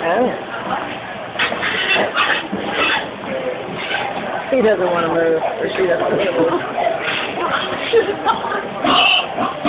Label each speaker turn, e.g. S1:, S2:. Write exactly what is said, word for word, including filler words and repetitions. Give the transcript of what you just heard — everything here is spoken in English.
S1: Oh. He doesn't want to move, or she doesn't want to move.